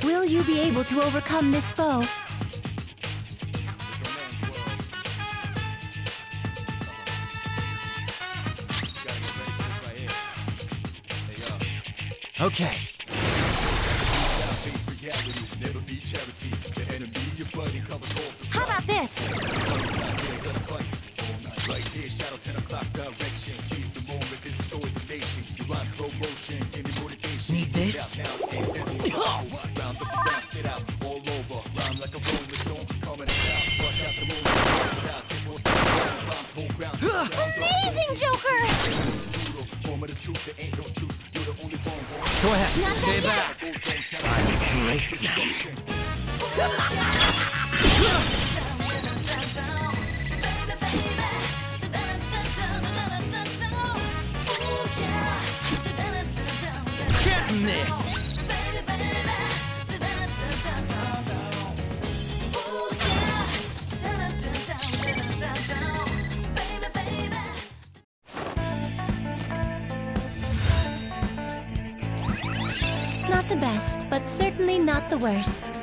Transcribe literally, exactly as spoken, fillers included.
Will you be able to overcome this foe? Okay. How about this? Need this? Amazing, Joker! Go ahead. Not Stay done back. I'm great. Get this. Not the best, but certainly not the worst.